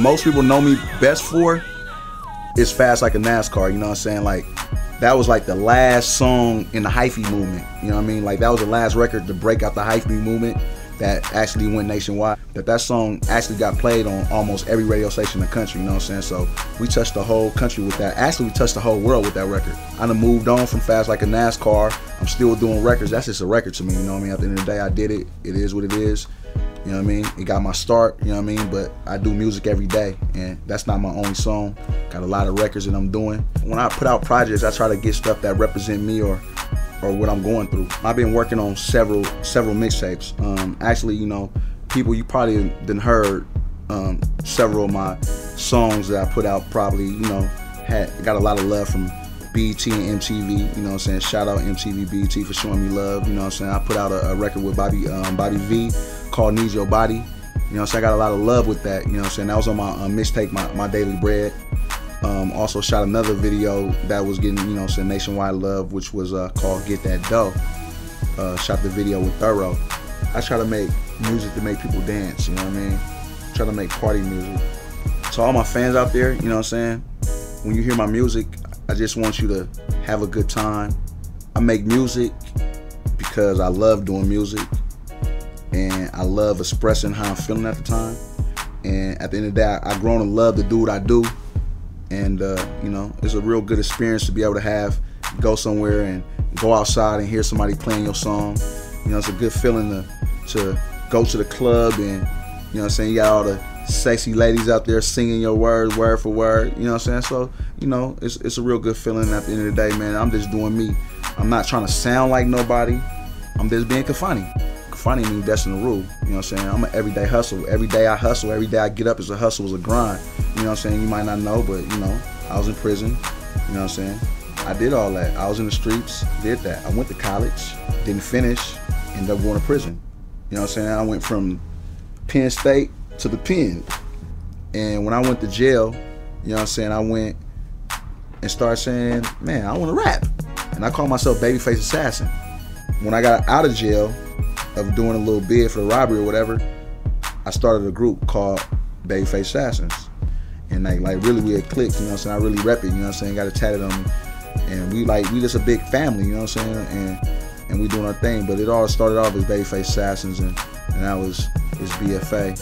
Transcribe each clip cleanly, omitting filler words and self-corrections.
most people know me best for is Fast Like a NASCAR, you know what I'm saying? Like, that was like the last song in the hyphy movement, you know what I mean? Like, that was the last record to break out the hyphy movement that actually went nationwide. That song actually got played on almost every radio station in the country, you know what I'm saying? So we touched the whole country with that. Actually, we touched the whole world with that record. I done moved on from Fast Like a NASCAR. I'm still doing records. That's just a record to me, you know what I mean? At the end of the day, I did it. It is what it is. You know what I mean? It got my start, you know what I mean? But I do music every day, and that's not my only song. Got a lot of records that I'm doing. When I put out projects, I try to get stuff that represent me or what I'm going through. I've been working on several mixtapes. Actually, you know, people, you probably done heard several of my songs that I put out. Probably, you know, got a lot of love from BET and MTV, you know what I'm saying? Shout out MTV, BET for showing me love, you know what I'm saying? I put out a record with Bobby V called Need Your Body, you know what I'm saying? I got a lot of love with that, you know what I'm saying? That was on my mixtape, my Daily Bread. Also shot another video that was getting, you know what I'm saying, nationwide love, which was called Get That Dough. Shot the video with Thorough. I try to make music to make people dance, you know what I mean? Try to make party music. To all my fans out there, you know what I'm saying? When you hear my music, I just want you to have a good time. I make music because I love doing music, and I love expressing how I'm feeling at the time. And at the end of the day, I've grown to love to do what I do. And you know, it's a real good experience to be able to go somewhere and go outside and hear somebody playing your song. You know, it's a good feeling to go to the club and, you know what I'm saying, you got all the sexy ladies out there singing your words word for word, you know what I'm saying? So, you know, it's a real good feeling. At the end of the day, man, I'm just doing me. I'm not trying to sound like nobody. I'm just being Kafani. Kafani means that's in the rule, you know what I'm saying? I'm an everyday hustle. Every day I hustle. Every day I get up is a hustle, is a grind. You know what I'm saying? You might not know, but, you know, I was in prison, you know what I'm saying? I did all that. I was in the streets, did that. I went to college, didn't finish, ended up going to prison. You know what I'm saying? I went from Penn State to the pen. And when I went to jail, you know what I'm saying, I went and started saying, man, I want to rap. And I called myself Babyface Assassin. When I got out of jail of doing a little bid for the robbery or whatever, I started a group called Babyface Assassins. And like really we had clicked, you know what I'm saying? I really rep it, you know what I'm saying? Got it tatted on me. And we just a big family, you know what I'm saying? And we doing our thing. But it all started off as Babyface Assassins, and I was his BFA.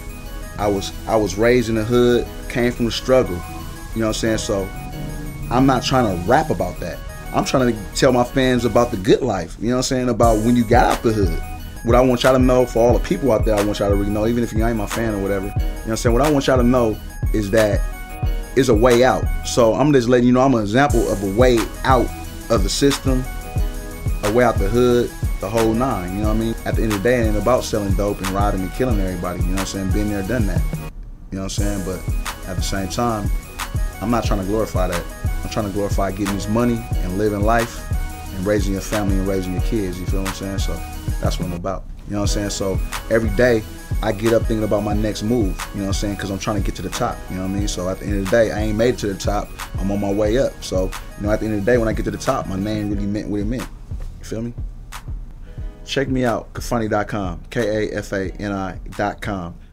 I was raised in the hood, came from the struggle, you know what I'm saying? So I'm not trying to rap about that. I'm trying to tell my fans about the good life, you know what I'm saying? About when you got out the hood. What I want y'all to know, for all the people out there, I want y'all to really know, even if you ain't my fan or whatever, you know what I'm saying? What I want y'all to know is that it's a way out. So I'm just letting you know I'm an example of a way out of the system, a way out the hood, the whole nine, you know what I mean? At the end of the day, it ain't about selling dope and robbing and killing everybody, you know what I'm saying? Been there, done that, you know what I'm saying? But at the same time, I'm not trying to glorify that. I'm trying to glorify getting this money and living life and raising your family and raising your kids, you feel what I'm saying? So that's what I'm about, you know what I'm saying? So every day, I get up thinking about my next move, you know what I'm saying? Because I'm trying to get to the top, you know what I mean? So at the end of the day, I ain't made it to the top. I'm on my way up. So, you know, at the end of the day, when I get to the top, my name really meant what it meant. You feel me? Check me out, Kafani.com, Kafani.com.